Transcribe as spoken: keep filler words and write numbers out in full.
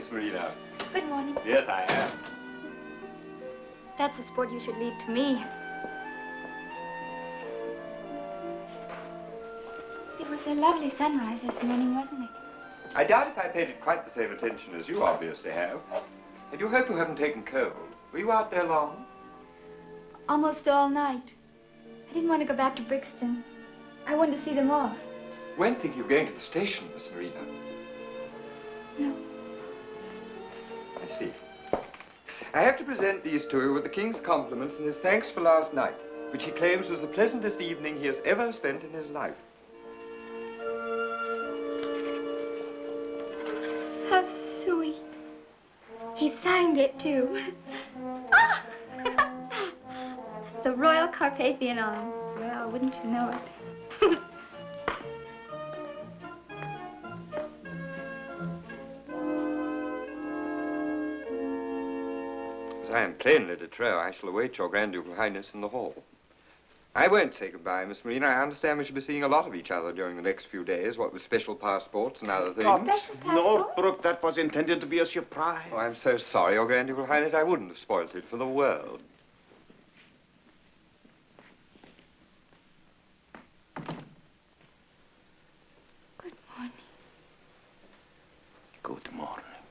Miss Marina. Good morning. Yes, I am. That's a sport you should leave to me. It was a lovely sunrise this morning, wasn't it? I doubt if I paid it quite the same attention as you obviously have. I do hope you haven't taken cold. Were you out there long? Almost all night. I didn't want to go back to Brixton. I wanted to see them off. You weren't thinking of going to the station, Miss Marina? No. I see. I have to present these to you with the King's compliments and his thanks for last night, which he claims was the pleasantest evening he has ever spent in his life. How sweet. He signed it, too. Ah! The Royal Carpathian Arms. Well, wouldn't you know it? As I am plainly de trop, I shall await your Grand Ducal Highness in the hall. I won't say goodbye, Miss Marina. I understand we shall be seeing a lot of each other during the next few days, what with special passports and other things. Special passport? Northbrook, that was intended to be a surprise. Oh, I'm so sorry, your Grand Ducal Highness. I wouldn't have spoilt it for the world. Good morning. Good morning.